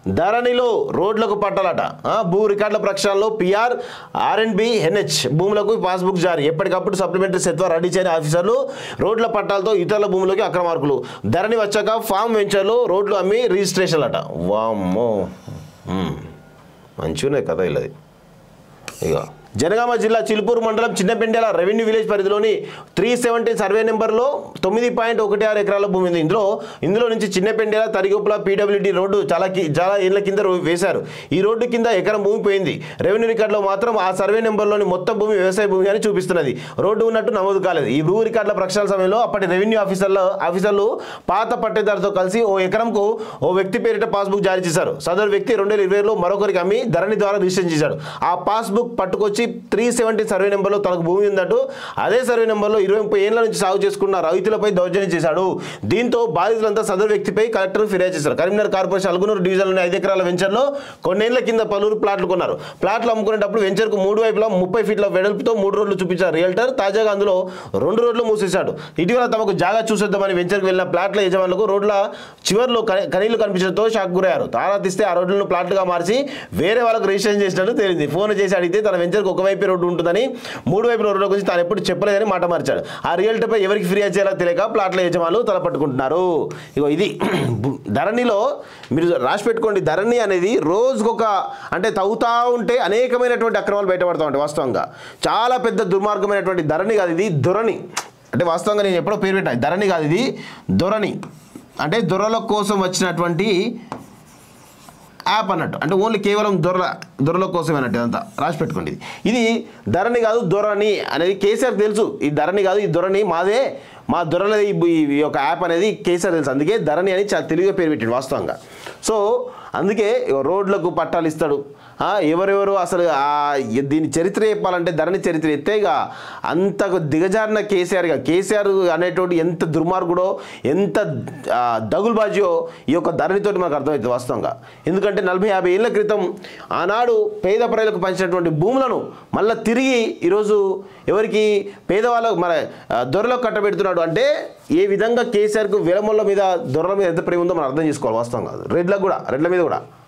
ధరణిలో రోడ్లకు పట్టాలట. భూ రికార్డుల ప్రక్షాళనలో పిఆర్ ఆర్ఎండ్బి ఎన్హెచ్ భూములకు పాస్బుక్ జారీ. ఎప్పటికప్పుడు సప్లిమెంటరీ సెత్వ రెడీ చేయని ఆఫీసర్లు రోడ్ల పట్టాలతో ఇతరుల భూములకి అక్రమార్కులు. ధరణి వచ్చాక ఫామ్ వెంచర్లు రోడ్లు అమ్మి రిజిస్ట్రేషన్లు అట. వామ్మో మంచిగానే కదా ఇలా. ఇక జనగామ జిల్లా చిలుపూరు మండలం చిన్నపెండెల రెవెన్యూ విలేజ్ పరిధిలోని 370 సర్వే నెంబర్లో 9.16 ఎకరాల భూమి ఉంది. ఇందులో నుంచి చిన్నపెండెల తరిగొప్పుల పీడబ్ల్యూడి రోడ్డు చాలా ఏళ్ల కింద వేశారు. ఈ రోడ్డు కింద ఎకరం భూమి పోయింది. రెవెన్యూ రికార్డులో మాత్రం ఆ సర్వే నెంబర్లోని మొత్తం భూమి వ్యవసాయ భూమి అని చూపిస్తున్నది. రోడ్డు ఉన్నట్టు నమోదు కాలేదు. ఈ భూ రికార్డుల ప్రక్షాళన సమయంలో అప్పటి రెవెన్యూ ఆఫీసర్లు పాత పట్టేదారుతో కలిసి ఓ ఎకరంకు ఓ వ్యక్తి పేరిట పాస్బుక్ జారీ చేశారు. సదరు వ్యక్తి 2020లో మరొకరికి అమ్మి ధరణి ద్వారా రిజిస్ట్రేషన్ చేశాడు. ఆ పాస్బుక్ పట్టుకొచ్చి 370 సర్వే నెంబర్లో తనకు భూమి ఉందట. అదే సర్వే నెంబర్లో 20 ఏళ్ల నుంచి సాగు చేసుకున్న రైతులపై దౌర్జన్యం చేశాడు. దీంతో బాధితులంతా సదరు వ్యక్తిపై కలెక్టర్ ఫిర్యాదు చేశారు. కరీంనగర్ కార్పొరేషన్ అల్గునూరు డివిజన్లోని 5 ఎకరాల వెంచర్లో కొన్నేళ్ల కింద పలువురు ప్లాట్లు కొన్నారు. ప్లాట్లు అమ్ముకునేటప్పుడు వెంచర్కు 3 వైపులా 30 ఫీట్ల వెడల్పుతో 3 రోడ్లు చూపించారు రియల్టర్. తాజాగా అందులో 2 రోడ్లు మూసేశాడు. ఇటీవల తమకు జాగా చూసేద్దామని వెంచర్కు వెళ్లిన ప్లాట్ల యజమానులకు రోడ్ల చివర్లో కనీళ్లు కనిపించడంతో షాక్ గురయ్యారు. తారా తీస్తే ఆ రోడ్లను ప్లాట్లుగా మార్చి వేరే వాళ్ళకు రిజిస్ట్రేషన్ చేసినట్టు తేలింది. ఫోన్ చేసి అడిగితే తన వెంచర్కు ఒకవైపు రోడ్డు ఉంటుందని 3 వైపుల రోడ్ల గురించి తాను ఎప్పుడు చెప్పలేదని మాట మార్చాడు. ఆ రియల్టర్పై ఎవరికి ఫిర్యాదు చేయాలో తెలియక ప్లాట్ల యజమానులు తలపట్టుకుంటున్నారు. ఇగో ఇది ధరణిలో మీరు రాసి పెట్టుకోండి. ధరణి అనేది రోజుకొక అంటే తవ్వుతా ఉంటే అనేకమైనటువంటి అక్రమాలు బయటపడతా ఉంటాయి. వాస్తవంగా చాలా పెద్ద దుర్మార్గమైనటువంటి ధరణి కాదు, ఇది ధరణి. అంటే వాస్తవంగా నేను ఎప్పుడో పేరు పెట్టాను. ధరణి కాదు, ఇది ధరణి. అంటే దొరల కోసం వచ్చినటువంటి యాప్ అన్నట్టు. అంటే ఓన్లీ కేవలం దొరల కోసమే అన్నట్టు. అంతా రాసి పెట్టుకోండి. ఇది ధరణి కాదు, ధరణి అనేది కేసీఆర్ తెలుసు. ఈ ధరణి కాదు, ఈ ధరణి మాదే, మా దొరలది ఈ యొక్క యాప్ అనేది కేసీఆర్ తెలుసు. అందుకే ధరణి అని చాలా తెలివిగా పేరు పెట్టాడు వాస్తవంగా. సో అందుకే రోడ్లకు పట్టాలు ఇస్తాడు. ఎవరెవరు అసలు దీని చరిత్ర చెప్పాలంటే ధరణి చరిత్ర ఎత్తేగా అంత దిగజారిన కేసీఆర్ అనేటువంటి ఎంత దుర్మార్గుడో ఎంత దగులుబాజీయో ఈ యొక్క ధరణితోటి మనకు అర్థమవుతుంది వాస్తవంగా. ఎందుకంటే 40-50 ఏళ్ల క్రితం ఆనాడు పేద ప్రజలకు పంచినటువంటి భూములను మళ్ళీ తిరిగి ఈరోజు ఎవరికి పేదవాళ్ళకు మన దొరలకు కట్టబెడుతున్నాడు. అంటే ఏ విధంగా కేసీఆర్కు విలమల మీద దొరల మీద ఎంత ప్రేమ ఉందో మనం అర్థం చేసుకోవాలి వాస్తవంగా. రెడ్ల మీద కూడా